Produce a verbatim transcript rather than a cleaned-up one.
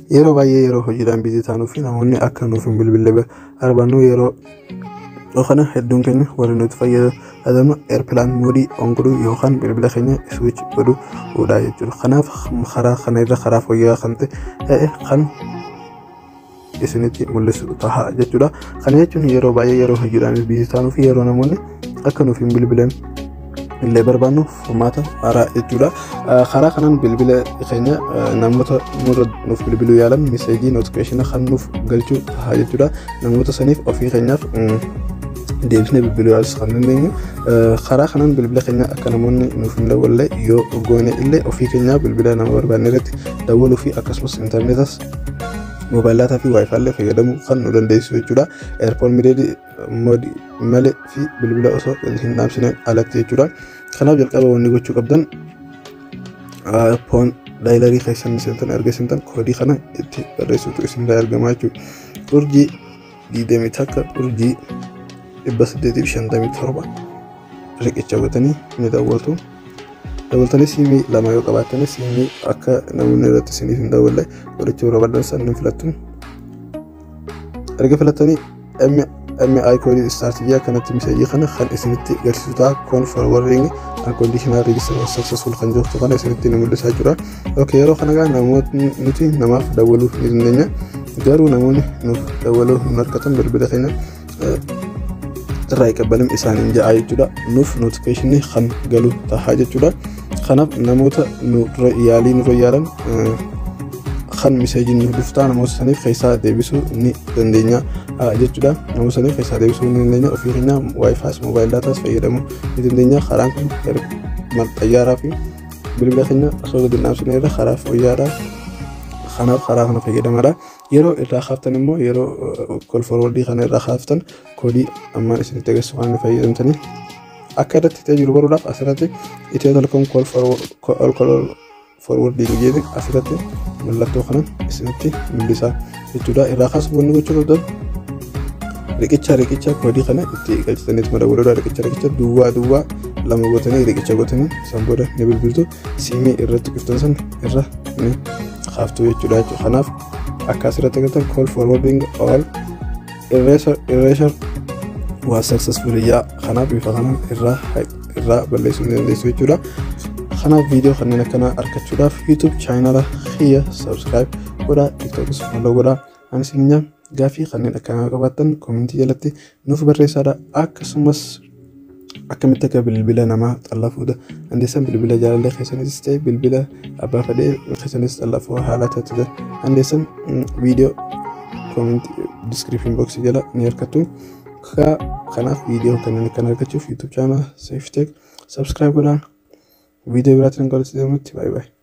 yeroo baay'ee yeroo hojiidhaan biizii taanuu fi namoonni akka nuuf hin bilbille arbannu yeroo kana hedduun keenya warri nuti fayyadamu airplan moodii on godhuu yookaan bilbila keenya switch godhuudha jechuudha. Kanaaf karaa kana irra karaa fooyya'aa kan ta'e kan isinitti mul'isu ta'a jechuudha. Kana jechuun yeroo baay'ee yeroo hojiidhaan biizii taanuu fi yeroo namoonni akka nuuf hin bilbilen illee barbaannu formaata haaraa jechuudha. Karaa kanaan bilbila keenya namoota nuuf bilbiluu yaalan meseejii notifiikeeshina kan nuuf galchuu ta'a jechuudha. Namoota saniif ofii keenyaaf deebisnee bilbiluu yaalus kan dandeenyu. Karaa kanaan bilbila keenya akka namoonni nuuf hin dawwalle yoo goone illee ofii keenyaa bilbila nama barbaanne irratti dawwaluu fi akkasumas intarneetas mobaayilaataa fi waayifaa illee fayyadamuu kan nu dandeessu jechuudha. Airport moodii malee fi bilbila osoo hin dhaamsineen alatti jechuudha. Kanaaf jalqaba wanni gochuu qabdan poon daayilarii keessan seentan argisiisan koodii kana itti barreessuutu isin argamaa jechuudha. Urjii digdamii takka urjii dhibba saddeetii fi shantamii torba riqicha godhatanii ni dawwaltu. Dawwaltanii siimii lama yoo qabaatan siimii akka namoonni irratti isiniif hin dawwalle walitti yeroo baddansan ni filattu. Erga filattanii M I koodii startiyaa kanatti meseejii kana kan isinitti agarsiisu ta'a. Kon forwarding unconditional register successful kan jirtu kana isinitti ni mul'isaa jira. Okay, yeroo kana gaa namoonni nuti namaaf dawwaluu ni dandeenya. Garuu namoonni nuuf dawwaluu hin harkatan bilbila keenya irraa eegabalim isaaniin ja'a jechuudha. Nuuf notifiikeeshinii kan galu ta'a jechuudha. Kanaaf namoota nurra yaalii nurra yaalan kan meseejii nuuf dhuftaa namoota saniif keessaa deebisuu ni dandeenya jechuudha. Namoota saniif keessaa deebisuu ni dandeenya. Ofii keenya waayifaas mobaayil daataas fayyadamuu ni dandeenya. Karaan kun xayyaaraa fi bilbila keenya osoo gadi dhaamsine irra karaa fooyya'aadha. Kanaaf karaa kana fayyadamadha. Yeroo irraa kaaftan immoo yeroo kol forwardii kana irraa kaaftan koodii ammaan isinitti agarsiisu kan fayyadamtanii akka irratti ta'e jiru baruudhaaf asirratti Itiyoo Telekoom kol forwardii jedhee asirratti mallattoo kana isinitti mul'isa jechuudha. Irraa kaasuuf wanni gochuu qabdan riqicha riqicha koodii kana itti galchitaniitu madawwaluudha. Riqicha riqicha duwwaa duwwaa lama gootanii riqicha gootanii san booda ni bilbiltu. Siimii irratti qiftan san irra ni kaaftu jechuudha. Kanaaf akka asirratti agartan call forwarding all eraser eraser was successful yaa kanaaf bifa kanaan irraa irraa balleessuu ni dandeessu jechuudha. Kanaaf viidiyoo kanneen akkanaa argachuudhaaf YouTube chaanala kiyya subscribe godhaa, TikTokis follow godhaa. Anis ninyaan gaafii kanneen akkanaa qabaattan komentii jalatti nuuf barreessaa. Akkasumas akkamitti akka bilbila namaa xallafuudha dandeessan bilbila jaalallee keessanis ta'e bilbila abbaa fedhee keessanis xallafuu haala taatudha dandeessan viidiyoo komentii description box jala ni argattu. Kanaaf viidiyoo kanneen akkanaa argachuuf YouTube chaanala Safe Tech subscribe godhaa. Video berarti nggak harus bye bye.